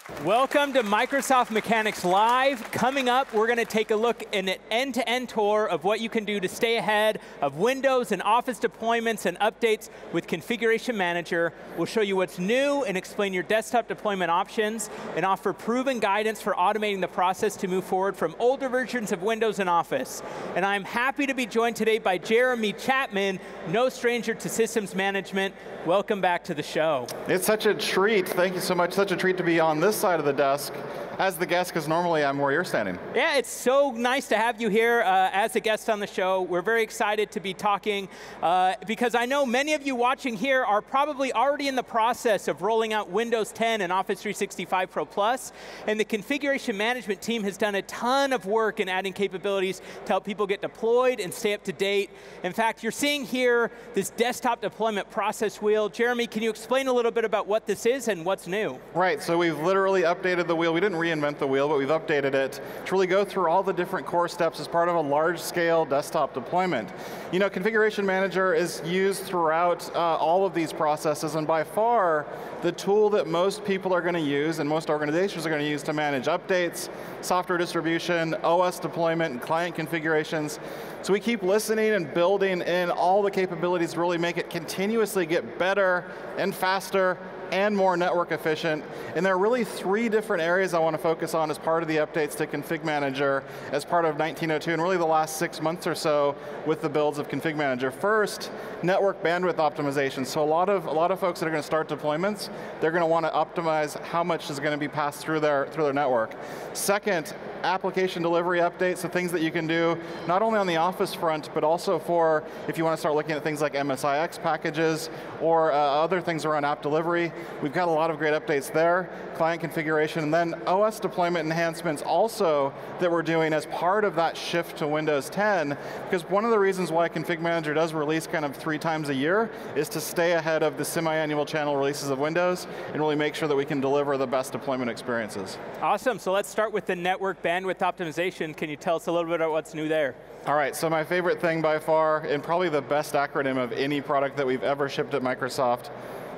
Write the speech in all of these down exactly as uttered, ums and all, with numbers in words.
Welcome to Microsoft Mechanics Live. Coming up, we're going to take a look in an end-to-end tour of what you can do to stay ahead of Windows and Office deployments and updates with Configuration Manager. We'll show you what's new and explain your desktop deployment options and offer proven guidance for automating the process to move forward from older versions of Windows and Office. And I'm happy to be joined today by Jeremy Chapman, no stranger to systems management. Welcome back to the show. It's such a treat. Thank you so much. Such a treat to be on this side of the desk as the guest, because normally I'm where you're standing. Yeah, it's so nice to have you here uh, as a guest on the show. We're very excited to be talking uh, because I know many of you watching here are probably already in the process of rolling out Windows ten and Office three sixty-five Pro Plus, and the configuration management team has done a ton of work in adding capabilities to help people get deployed and stay up to date. In fact, you're seeing here this desktop deployment process wheel. Jeremy, can you explain a little bit about what this is and what's new? Right, so we've literally updated the wheel. We didn't reinvent the wheel, but we've updated it to really go through all the different core steps as part of a large-scale desktop deployment. You know, Configuration Manager is used throughout uh, all of these processes, and by far, the tool that most people are going to use and most organizations are going to use to manage updates, software distribution, O S deployment, and client configurations. So we keep listening and building in all the capabilities to really make it continuously get better and faster and more network efficient. And there are really three different areas I want to focus on as part of the updates to Config Manager as part of nineteen oh two, and really the last six months or so with the builds of Config Manager. First, network bandwidth optimization. So a lot of, a lot of folks that are going to start deployments, they're going to want to optimize how much is going to be passed through their, through their network. Second, application delivery updates, so things that you can do not only on the Office front, but also for if you want to start looking at things like M S I X packages or uh, other things around app delivery. We've got a lot of great updates there, client configuration, and then O S deployment enhancements also that we're doing as part of that shift to Windows ten, because one of the reasons why Config Manager does release kind of three times a year is to stay ahead of the semi-annual channel releases of Windows and really make sure that we can deliver the best deployment experiences. Awesome, so let's start with the network bandwidth optimization. Can you tell us a little bit about what's new there? All right, so my favorite thing by far, and probably the best acronym of any product that we've ever shipped at Microsoft,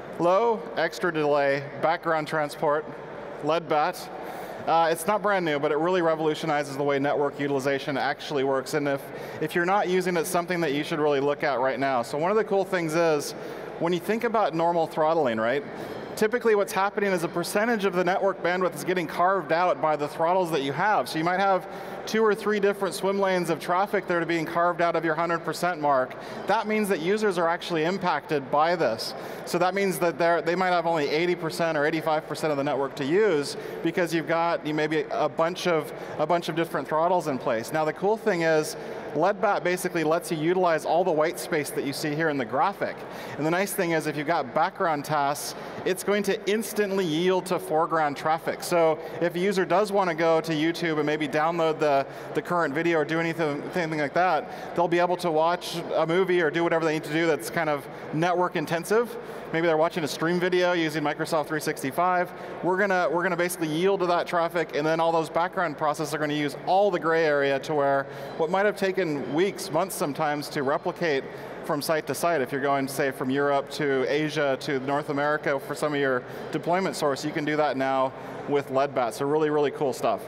low extra delay background transport, L E D B A T. Uh, it's not brand new, but it really revolutionizes the way network utilization actually works. And if, if you're not using it, it's something that you should really look at right now. So one of the cool things is, when you think about normal throttling, right? Typically what's happening is a percentage of the network bandwidth is getting carved out by the throttles that you have. So you might have two or three different swim lanes of traffic that are being carved out of your one hundred percent mark. That means that users are actually impacted by this. So that means that they're, they might have only eighty percent or eighty-five percent of the network to use because you've got you maybe a bunch of a bunch of different throttles in place. Now the cool thing is, L E D B A T basically lets you utilize all the white space that you see here in the graphic. And the nice thing is, if you've got background tasks, it's going to instantly yield to foreground traffic. So if a user does want to go to YouTube and maybe download the, the current video or do anything, anything like that, they'll be able to watch a movie or do whatever they need to do that's kind of network intensive. Maybe they're watching a stream video using Microsoft three sixty-five. We're gonna, we're gonna basically yield to that traffic, and then all those background processes are going to use all the gray area to where what might have taken weeks, months sometimes to replicate from site to site. If you're going, say, from Europe to Asia to North America for some of your deployment source, you can do that now with L E D B A T. So really, really cool stuff.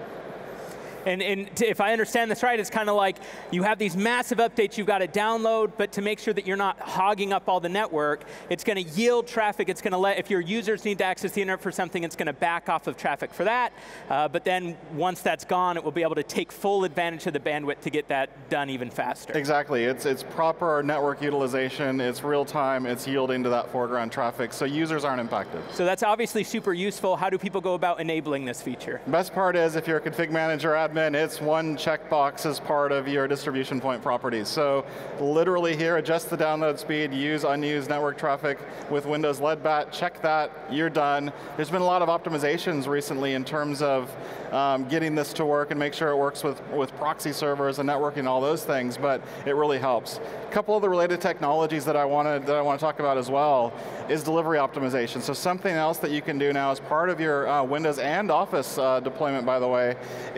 And, and to, if I understand this right, it's kind of like you have these massive updates you've got to download, but to make sure that you're not hogging up all the network, it's going to yield traffic. It's going to let, if your users need to access the internet for something, it's going to back off of traffic for that. Uh, but then once that's gone, it will be able to take full advantage of the bandwidth to get that done even faster. Exactly. It's, it's proper network utilization. It's real time. It's yielding to that foreground traffic, so users aren't impacted. So that's obviously super useful. How do people go about enabling this feature? Best part is, if you're a config manager admin, it's one checkbox as part of your distribution point properties. So literally here, adjust the download speed, use unused network traffic with Windows L E D B A T, check that, you're done. There's been a lot of optimizations recently in terms of um, getting this to work and make sure it works with, with proxy servers and networking, all those things, but it really helps. A couple of the related technologies that I want to that I want to talk about as well is delivery optimization. So something else that you can do now as part of your uh, Windows and Office uh, deployment, by the way, is use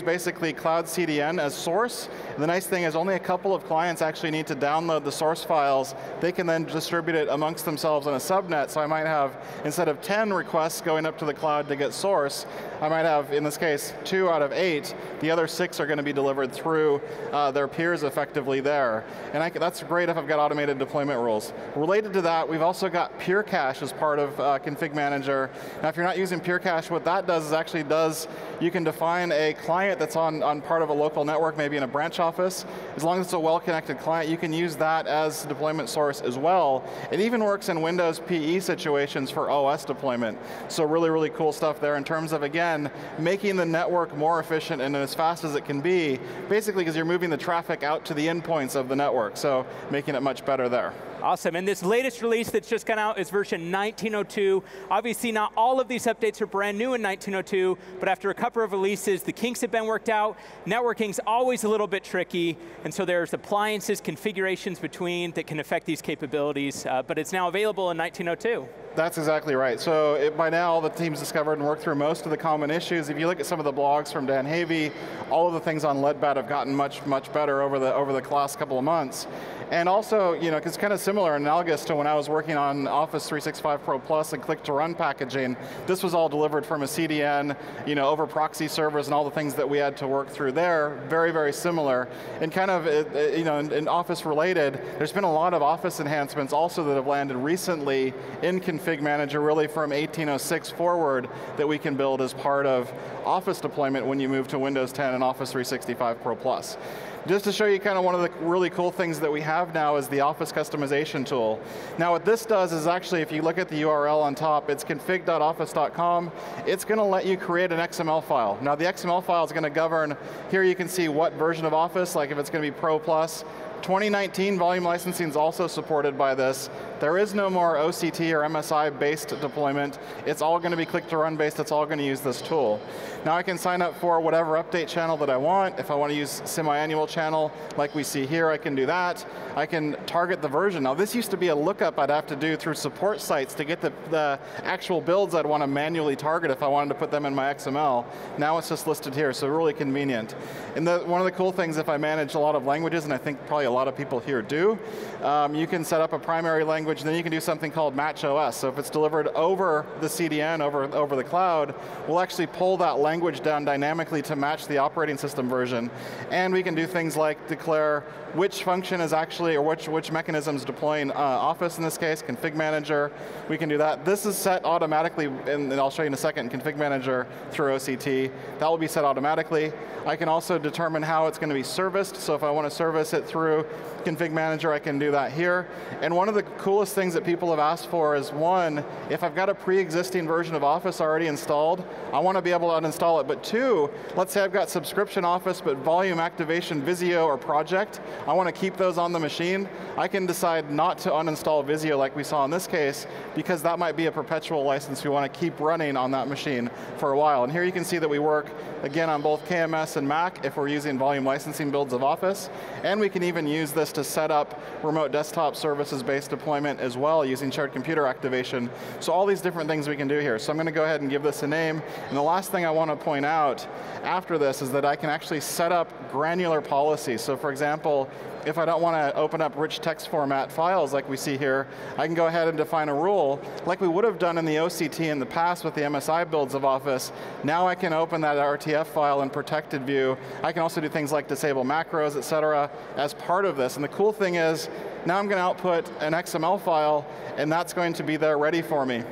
basically Cloud C D N as source. The nice thing is only a couple of clients actually need to download the source files. They can then distribute it amongst themselves on a subnet, so I might have, instead of ten requests going up to the cloud to get source, I might have, in this case, two out of eight. The other six are going to be delivered through uh, their peers effectively there. And I, that's great if I've got automated deployment rules. Related to that, we've also got Pure Cache as part of uh, Config Manager. Now if you're not using Pure Cache, what that does is actually does, you can define a client that's on, on part of a local network, maybe in a branch office. As long as it's a well-connected client, you can use that as deployment source as well. It even works in Windows P E situations for O S deployment. So really, really cool stuff there in terms of, again, making the network more efficient and as fast as it can be, basically because you're moving the traffic out to the endpoints of the network, so making it much better there. Awesome, and this latest release that's just gone out is version nineteen oh two. Obviously not all of these updates are brand new in nineteen oh two, but after a couple of releases, the kinks have been worked out. Networking's always a little bit tricky, and so there's appliances, configurations between that can affect these capabilities, uh, but it's now available in nineteen oh two. That's exactly right. So it, by now, the team's discovered and worked through most of the common issues. If you look at some of the blogs from Dan Havey, all of the things on Leadbat have gotten much, much better over the over the last couple of months. And also, you know, it's kind of similar, analogous to when I was working on Office three sixty-five Pro Plus and click-to-run packaging. This was all delivered from a C D N, you know, over proxy servers and all the things that we had to work through there. Very, very similar. And kind of, you know, in, in Office related, there's been a lot of Office enhancements also that have landed recently in Config Manager, really from eighteen oh six forward, that we can build as part of Office deployment when you move to Windows ten and Office three sixty-five Pro Plus. Just to show you kind of one of the really cool things that we have now is the Office customization tool. Now what this does is actually, if you look at the U R L on top, it's config dot office dot com. It's going to let you create an X M L file. Now the X M L file is going to govern, here you can see what version of Office, like if it's going to be Pro Plus. twenty nineteen volume licensing is also supported by this. There is no more O C T or M S I-based deployment. It's all going to be click-to-run based. It's all going to use this tool. Now I can sign up for whatever update channel that I want. If I want to use semi-annual channel, like we see here, I can do that. I can target the version. Now this used to be a lookup I'd have to do through support sites to get the, the actual builds I'd want to manually target if I wanted to put them in my X M L. Now it's just listed here, so really convenient. And the, one of the cool things, if I manage a lot of languages, and I think probably a lot of people here do, um, you can set up a primary language, and then you can do something called match O S. So if it's delivered over the C D N, over, over the cloud, we'll actually pull that language down dynamically to match the operating system version. And we can do things like declare which function is actually, or which, which mechanism is deploying uh, Office in this case, Config Manager. We can do that. This is set automatically, and I'll show you in a second, Config Manager through O C T. That will be set automatically. I can also determine how it's going to be serviced. So if I want to service it through Config Manager, I can do that here. And one of the coolest things that people have asked for is, one, if I've got a pre-existing version of Office already installed, I want to be able to uninstall it. But two, let's say I've got subscription Office, but volume, activation, Visio, or project, I want to keep those on the machine. I can decide not to uninstall Visio like we saw in this case, because that might be a perpetual license we want to keep running on that machine for a while. And here you can see that we work, again, on both K M S and Mac if we're using volume licensing builds of Office. And we can even use this to set up remote desktop services-based deployment as well using shared computer activation. So all these different things we can do here. So I'm going to go ahead and give this a name. And the last thing I want to point out after this is that I can actually set up granular policies. So for example, if I don't want to open up rich text format files like we see here, I can go ahead and define a rule like we would have done in the O C T in the past with the M S I builds of Office. Now I can open that R T F file in protected view. I can also do things like disable macros, et cetera, as part of this. And the cool thing is, now I'm going to output an X M L file, and that's going to be there ready for me.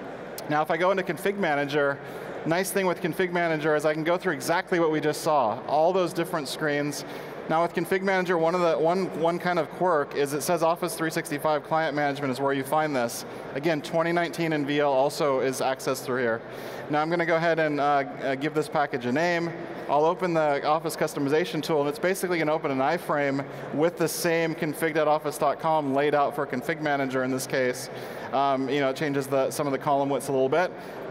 Now if I go into Config Manager, nice thing with Config Manager is I can go through exactly what we just saw, all those different screens. Now with Config Manager, one of the one one kind of quirk is it says Office three sixty-five Client Management is where you find this. Again, twenty nineteen in V L also is accessed through here. Now I'm going to go ahead and uh, uh, give this package a name. I'll open the Office customization tool, and it's basically going to open an iframe with the same config dot office dot com laid out for Config Manager in this case. Um, you know, it changes the, some of the column widths a little bit.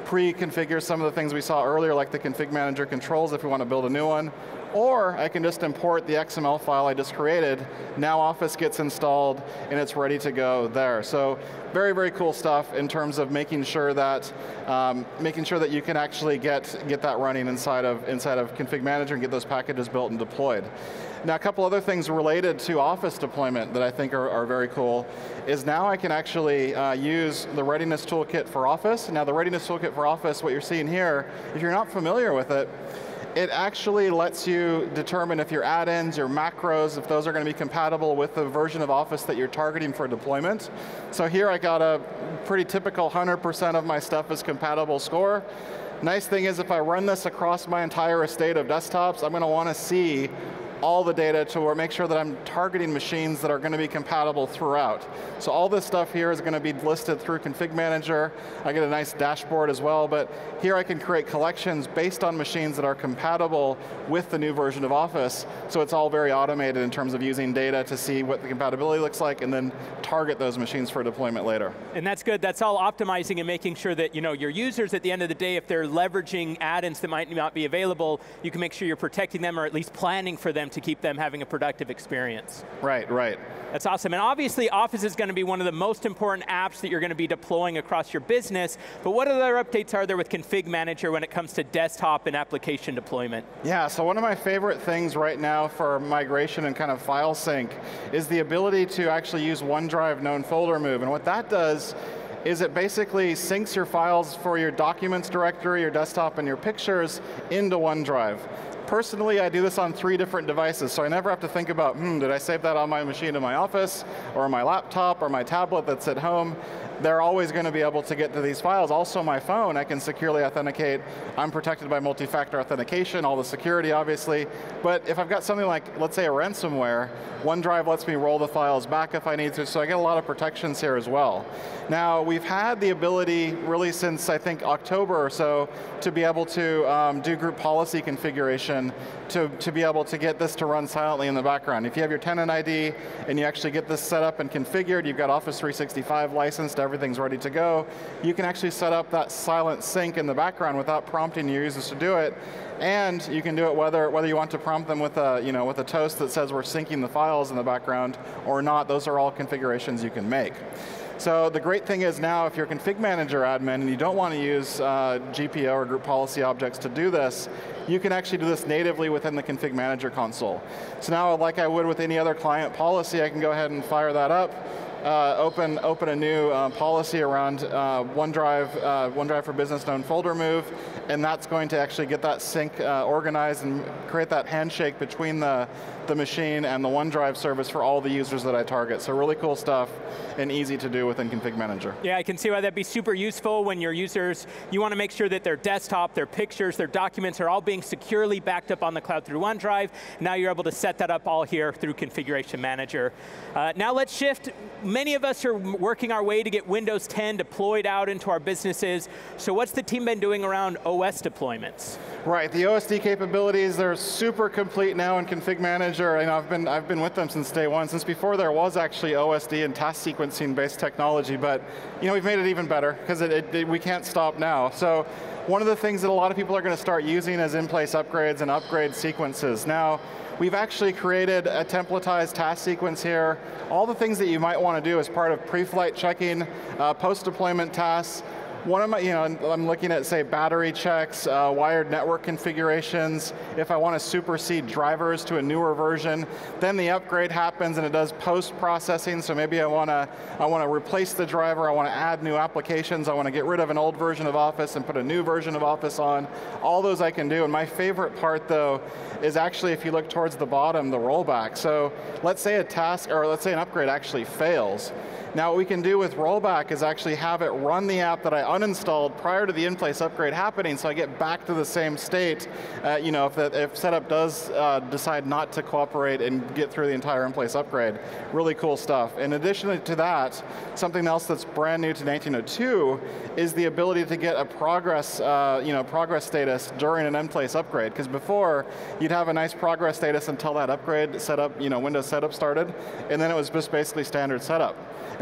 pre-configure some of the things we saw earlier, like the config manager controls if we want to build a new one. Or I can just import the X M L file I just created. Now Office gets installed and it's ready to go there. So very, very cool stuff in terms of making sure that um, making sure that you can actually get get that running inside of inside of Config Manager and get those packages built and deployed. Now, a couple other things related to Office deployment that I think are, are very cool is now I can actually uh, use the Readiness Toolkit for Office. Now, the Readiness Toolkit for Office, what you're seeing here, if you're not familiar with it, it actually lets you determine if your add-ins, your macros, if those are going to be compatible with the version of Office that you're targeting for deployment. So here I got a pretty typical one hundred percent of my stuff is compatible score. Nice thing is if I run this across my entire estate of desktops, I'm going to want to see all the data to make sure that I'm targeting machines that are going to be compatible throughout. So all this stuff here is going to be listed through Config Manager. I get a nice dashboard as well, but here I can create collections based on machines that are compatible with the new version of Office. So it's all very automated in terms of using data to see what the compatibility looks like and then target those machines for deployment later. And that's good. That's all optimizing and making sure that you know, your users at the end of the day, if they're leveraging add-ins that might not be available, you can make sure you're protecting them or at least planning for them to keep them having a productive experience. Right, right. That's awesome. And obviously, Office is going to be one of the most important apps that you're going to be deploying across your business, but what other updates are there with Config Manager when it comes to desktop and application deployment? Yeah, so one of my favorite things right now for migration and kind of file sync is the ability to actually use OneDrive known folder move. And what that does is it basically syncs your files for your documents directory, your desktop, and your pictures into OneDrive. Personally, I do this on three different devices, so I never have to think about, hmm, did I save that on my machine in my office, or my laptop, or my tablet that's at home? They're always going to be able to get to these files. Also, my phone, I can securely authenticate. I'm protected by multi-factor authentication, all the security, obviously. But if I've got something like, let's say, a ransomware, OneDrive lets me roll the files back if I need to, so I get a lot of protections here as well. Now, we've had the ability, really since, I think, October or so, to be able to um, do group policy configuration to, to be able to get this to run silently in the background. If you have your tenant I D and you actually get this set up and configured, you've got Office three sixty-five licensed, everything's ready to go, you can actually set up that silent sync in the background without prompting your users to do it. And you can do it whether, whether you want to prompt them with a, you know, with a toast that says we're syncing the files in the background or not. Those are all configurations you can make. So the great thing is now if you're a Config Manager admin and you don't want to use uh, G P O or group policy objects to do this, you can actually do this natively within the Config Manager console. So now, like I would with any other client policy, I can go ahead and fire that up. Uh, open, open a new uh, policy around uh, OneDrive, uh, OneDrive for Business known folder move, and that's going to actually get that sync uh, organized and create that handshake between the, the machine and the OneDrive service for all the users that I target. So really cool stuff and easy to do within Config Manager. Yeah, I can see why that'd be super useful when your users, you want to make sure that their desktop, their pictures, their documents are all being securely backed up on the cloud through OneDrive. Now you're able to set that up all here through Configuration Manager. Uh, now let's shift. Many of us are working our way to get Windows ten deployed out into our businesses. So what's the team been doing around O S deployments? Right, the O S D capabilities, they're super complete now in Config Manager. You know, I've been, I've been with them since day one, since before there was actually O S D and task sequencing based technology, but you know, we've made it even better because it, it, it, we can't stop now. So one of the things that a lot of people are going to start using is in-place upgrades and upgrade sequences. Now, we've actually created a templatized task sequence here. All the things that you might want to do as part of pre-flight checking, uh, post-deployment tasks. One of my, you know, I'm looking at, say, battery checks, uh, wired network configurations. If I want to supersede drivers to a newer version, then the upgrade happens and it does post-processing. So maybe I want to, I want to replace the driver. I want to add new applications. I want to get rid of an old version of Office and put a new version of Office on. All those I can do. And my favorite part, though, is actually if you look towards the bottom, the rollback. So let's say a task, or let's say an upgrade actually fails. Now what we can do with rollback is actually have it run the app that I uninstalled prior to the in-place upgrade happening, so I get back to the same state, uh, you know, if, the, if setup does uh, decide not to cooperate and get through the entire in-place upgrade. Really cool stuff. In addition to that, something else that's brand new to nineteen oh two is the ability to get a progress, uh, you know, progress status during an in-place upgrade, because before, you'd have a nice progress status until that upgrade setup, you know, Windows setup started, and then it was just basically standard setup. And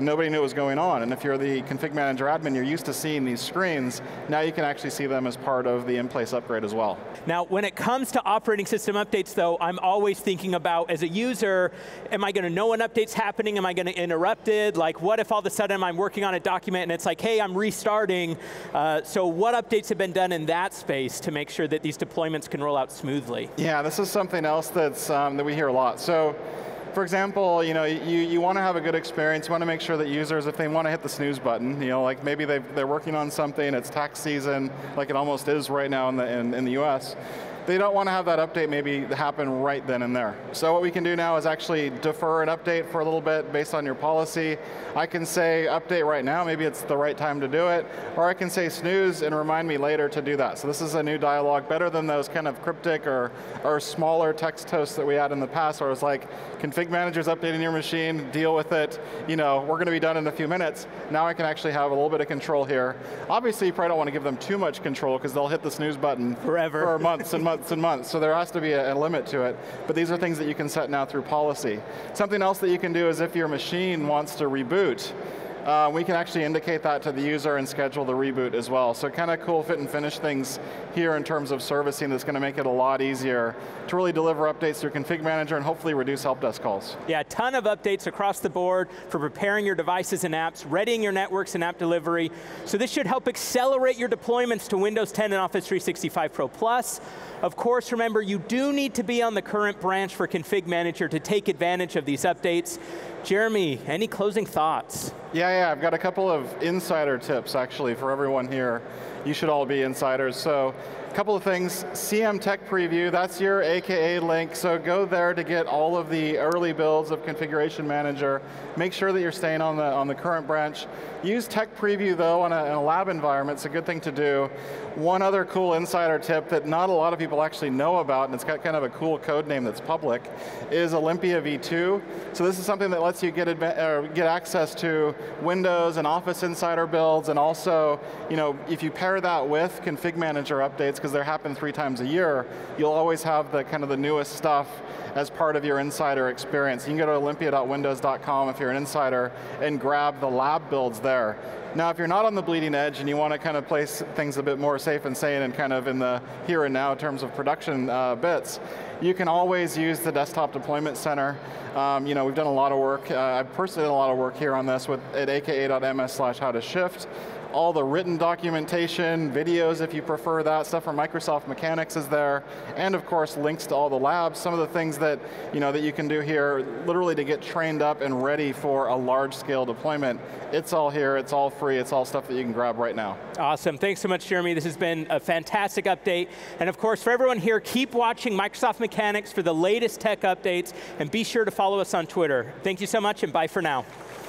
and nobody knew what was going on. And if you're the config manager admin, you're used to seeing these screens. Now you can actually see them as part of the Inplace upgrade as well. Now, when it comes to operating system updates, though, I'm always thinking about, as a user, am I going to know when update's happening? Am I going to interrupt it? Like, what if all of a sudden I'm working on a document and it's like, hey, I'm restarting. Uh, so what updates have been done in that space to make sure that these deployments can roll out smoothly? Yeah, this is something else that's, um, that we hear a lot. So, for example, you know, you, you want to have a good experience. You want to make sure that users, if they want to hit the snooze button, you know, like maybe they're working on something, it's tax season, like it almost is right now in the, in, in the U S, they don't want to have that update maybe happen right then and there. So what we can do now is actually defer an update for a little bit based on your policy. I can say update right now, maybe it's the right time to do it, or I can say snooze and remind me later to do that. So this is a new dialogue, better than those kind of cryptic or, or smaller text toasts that we had in the past where it was like, config manager's updating your machine, deal with it, you know, we're going to be done in a few minutes. Now I can actually have a little bit of control here. Obviously you probably don't want to give them too much control because they'll hit the snooze button forever for months and months and months, so there has to be a, a limit to it. But these are things that you can set now through policy. Something else that you can do is if your machine wants to reboot, uh, we can actually indicate that to the user and schedule the reboot as well. So kind of cool fit and finish things here in terms of servicing that's going to make it a lot easier to really deliver updates through Config Manager and hopefully reduce help desk calls. Yeah, a ton of updates across the board for preparing your devices and apps, readying your networks and app delivery. So this should help accelerate your deployments to Windows ten and Office three sixty-five Pro Plus. Of course, remember, you do need to be on the current branch for Config Manager to take advantage of these updates. Jeremy, any closing thoughts? Yeah, yeah, I've got a couple of insider tips actually for everyone here. You should all be insiders. So, a couple of things, C M Tech Preview, that's your A K A link, so go there to get all of the early builds of Configuration Manager. Make sure that you're staying on the, on the current branch. Use Tech Preview though in a, in a lab environment, it's a good thing to do. One other cool insider tip that not a lot of people actually know about, and it's got kind of a cool code name that's public, is Olympia v two. So this is something that lets you get, uh, get access to Windows and Office Insider builds, and also, you know, if you pair that with Config Manager updates, because they happen three times a year, you'll always have the kind of the newest stuff as part of your insider experience. You can go to olympia dot windows dot com if you're an insider and grab the lab builds there. Now, if you're not on the bleeding edge and you want to kind of place things a bit more safe and sane and kind of in the here and now in terms of production uh, bits, you can always use the Desktop Deployment Center. Um, you know, we've done a lot of work. Uh, I've personally done a lot of work here on this with at a k a dot m s slash how to shift. All the written documentation, videos if you prefer that, stuff from Microsoft Mechanics is there, and of course links to all the labs, some of the things that, you know, that you can do here literally to get trained up and ready for a large scale deployment. It's all here, it's all free, it's all stuff that you can grab right now. Awesome, thanks so much, Jeremy. This has been a fantastic update. And of course, for everyone here, keep watching Microsoft Mechanics for the latest tech updates, and be sure to follow us on Twitter. Thank you so much, and bye for now.